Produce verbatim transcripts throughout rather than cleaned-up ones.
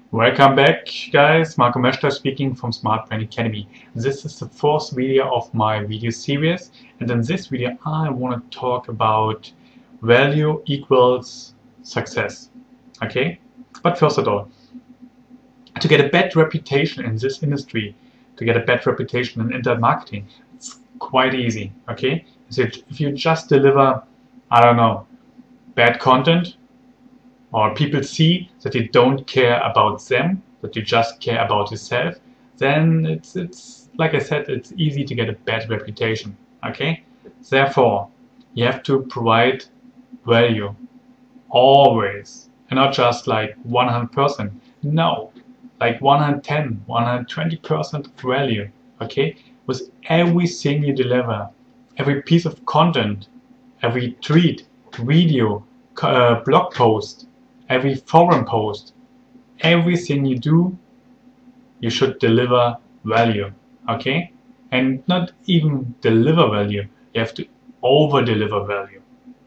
Welcome back, guys. Moeschter speaking from Smart Brain Academy. This is the fourth video of my video series, and in this video I want to talk about value equals success. Okay, but first of all, to get a bad reputation in this industry, to get a bad reputation in internet marketing, it's quite easy. Okay, so if you just deliver, I don't know, bad content, or people see that you don't care about them, that you just care about yourself, then it's, it's like I said, it's easy to get a bad reputation. Okay? Therefore, you have to provide value always, and not just like one hundred percent. No, like one hundred ten, one hundred twenty percent value. Okay? With everything you deliver, every piece of content, every tweet, video, uh, blog post, every forum post, everything you do, you should deliver value, okay? And not even deliver value, you have to over-deliver value.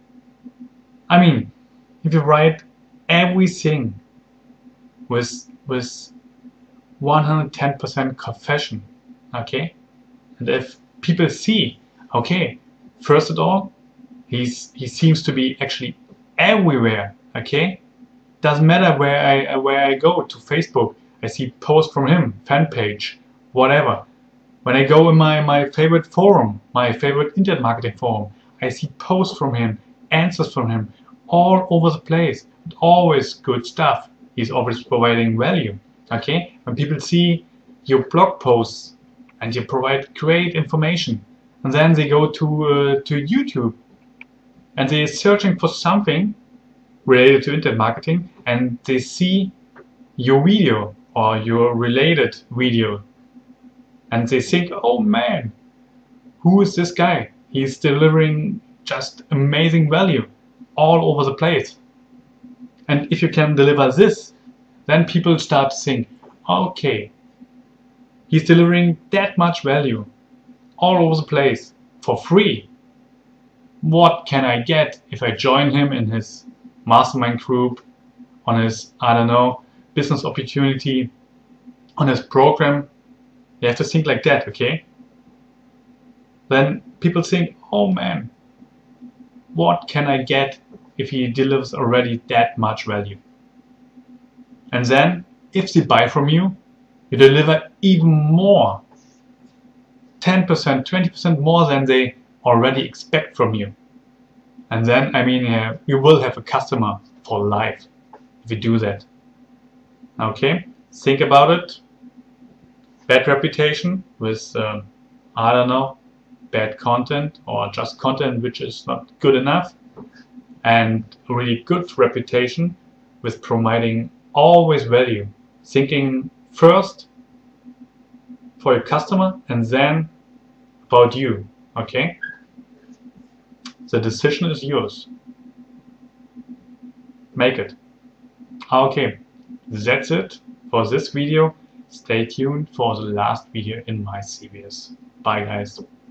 I mean, if you write everything with, with one hundred ten percent confession, okay? And if people see, okay, first of all, he's, he seems to be actually everywhere, okay? Doesn't matter where I where I go to Facebook, I see posts from him, fan page, whatever. When I go in my, my favorite forum, my favorite internet marketing forum, I see posts from him, answers from him, all over the place. Always good stuff. He's always providing value. Okay? When people see your blog posts and you provide great information, and then they go to uh, to YouTube and they're searching for something related to internet marketing, and they see your video or your related video, and they think, oh man, who is this guy? He's delivering just amazing value all over the place. And if you can deliver this, then people start to think, okay, he's delivering that much value all over the place for free. What can I get if I join him in his mastermind group, on his, I don't know, business opportunity, on his program? You have to think like that, okay? Then people think, oh man, what can I get if he delivers already that much value? And then, if they buy from you, you deliver even more, ten percent, twenty percent more than they already expect from you. And then, I mean, uh, you will have a customer for life if you do that. Okay, think about it. Bad reputation with, um, I don't know, bad content or just content which is not good enough. And a really good reputation with providing always value. Thinking first for your customer and then about you. Okay? The decision is yours. Make it. Okay, that's it for this video. Stay tuned for the last video in my series. Bye guys.